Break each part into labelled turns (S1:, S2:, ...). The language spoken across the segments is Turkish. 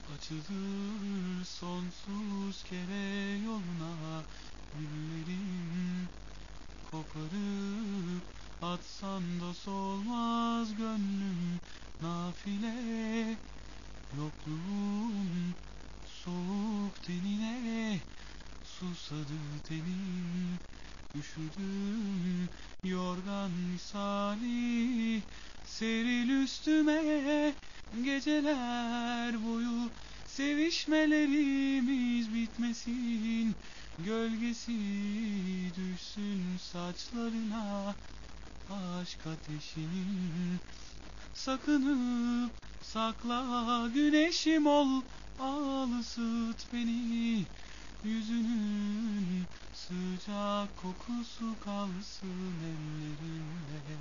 S1: Açılır sonsuz kere yoluna, güllerim koparıp atsan da solmaz gönlüm nafile. Yokluğun soğuk tenine susadı tenim, üşüdüm yorgan misali. Seril üstüme geceler boyu, sevişmelerimiz bitmesin. Gölgesi düşsün saçlarına aşk ateşinin. Sakınıp sakla güneşim ol, al ısıt beni. Yüzünün sıcak kokusu kalsın ellerimde.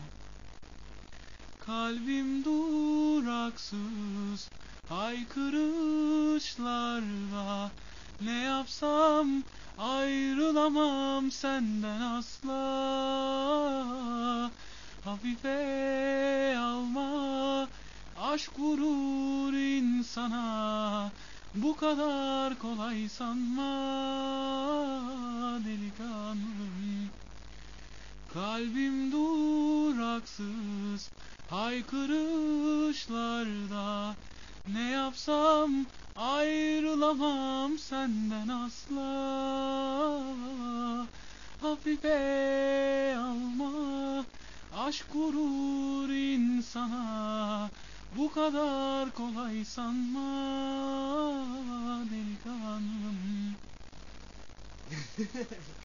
S1: Kalbim duraksız haykırışlarla, ne yapsam ayrılamam senden asla. Hafife alma, aşk vurur insana, bu kadar kolay sanma delikanlım. Kalbim duraksız haykırışlarda, ne yapsam ayrılamam senden asla. Hafife alma, aşk vurur insana, bu kadar kolay sanma delikanlım.